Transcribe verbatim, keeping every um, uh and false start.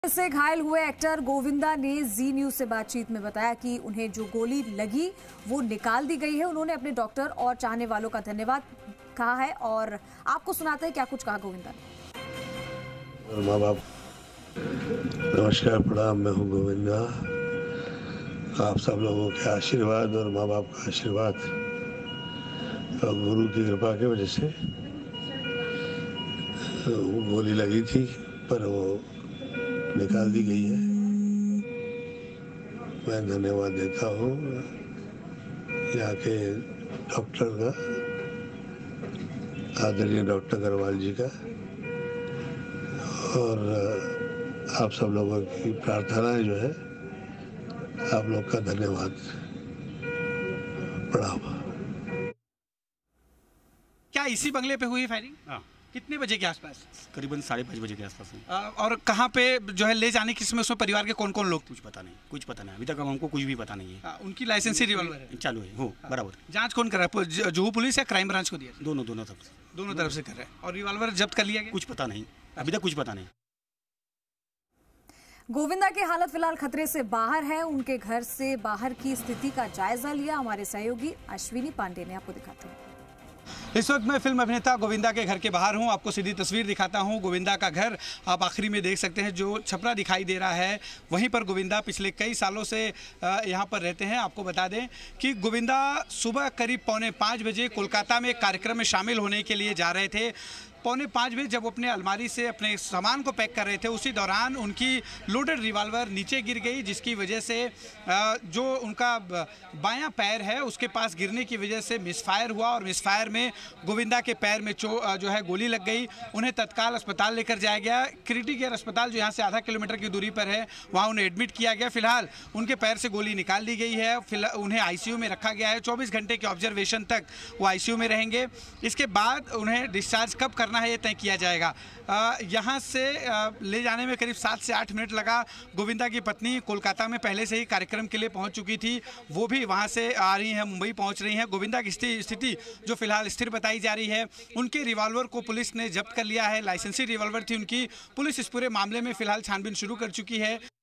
से घायल हुए एक्टर गोविंदा ने जी न्यूज से बातचीत में बताया कि उन्हें जो गोली लगी वो निकाल दी गई है। उन्होंने अपने डॉक्टर और चाहने वालों का धन्यवाद कहा है और आपको सुनाते हैं क्या कुछ कहा गोविंदा ने। और माँ बाप नमस्कार, प्रणाम। मैं हूँ गोविंदा। आप सब लोगों के आशीर्वाद और माँ बाप का आशीर्वाद और गुरु की कृपा की वजह से वो गोली लगी थी, पर वो निकाल दी गई है। मैं धन्यवाद देता हूँ यहाँ के डॉक्टर का, आदरणीय डॉक्टर अग्रवाल जी का, और आप सब लोगों की प्रार्थनाएं जो है, आप लोग का धन्यवाद। प्रणाम। क्या इसी बंगले पे हुई फायरिंग? हाँ, कितने बजे के आसपास? करीबन साढ़े पाँच बजे के आसपास है। आ, और कहाँ पे जो है ले जाने किसमें, उसमें परिवार के कौन कौन लोग? कुछ पता नहीं, कुछ पता नहीं, अभी तक हमको कुछ भी पता नहीं है। आ, उनकी लाइसेंसी रिवॉल्वर है? चालू है, हो बराबर। जांच कौन कर रहा है, ज- जुहू पुलिस या क्राइम ब्रांच को दिया? दोनों दोनों तरफ से दोनों तरफ से कर रहे हैं। और रिवॉल्वर जब्त कर लिया गया? कुछ पता नहीं, अभी तक कुछ पता नहीं। गोविंदा की हालत फिलहाल खतरे से बाहर है। उनके घर से बाहर की स्थिति का जायजा लिया हमारे सहयोगी अश्विनी पांडे ने। आपको दिखाते हैं। इस वक्त मैं फिल्म अभिनेता गोविंदा के घर के बाहर हूं। आपको सीधी तस्वीर दिखाता हूं। गोविंदा का घर आप आखिरी में देख सकते हैं, जो छपरा दिखाई दे रहा है वहीं पर गोविंदा पिछले कई सालों से यहां पर रहते हैं। आपको बता दें कि गोविंदा सुबह करीब पौने पाँच बजे कोलकाता में एक कार्यक्रम में शामिल होने के लिए जा रहे थे। पौने पाँच बजे जब अपने अलमारी से अपने सामान को पैक कर रहे थे, उसी दौरान उनकी लोडेड रिवॉल्वर नीचे गिर गई, जिसकी वजह से जो उनका बायां पैर है उसके पास गिरने की वजह से मिसफायर हुआ और मिसफायर में गोविंदा के पैर में चो जो है गोली लग गई। उन्हें तत्काल अस्पताल लेकर जाया गया। क्रिटिकल केयर अस्पताल जो यहाँ से आधा किलोमीटर की दूरी पर है, वहाँ उन्हें एडमिट किया गया। फिलहाल उनके पैर से गोली निकाल दी गई है। फिलहाल उन्हें आई सी यू में रखा गया है। चौबीस घंटे के ऑब्जर्वेशन तक वो आई सी यू में रहेंगे। इसके बाद उन्हें डिस्चार्ज कब करना है ये तय किया जाएगा। यहाँ से आ, ले जाने में करीब सात से आठ मिनट लगा। गोविंदा की पत्नी कोलकाता में पहले से ही कार्यक्रम के लिए पहुंच चुकी थी, वो भी वहां से आ रही हैं, मुंबई पहुंच रही हैं। गोविंदा की स्थिति जो फिलहाल स्थिर बताई जा रही है। उनके रिवॉल्वर को पुलिस ने जब्त कर लिया है। लाइसेंसी रिवॉल्वर थी उनकी। पुलिस इस पूरे मामले में फिलहाल छानबीन शुरू कर चुकी है।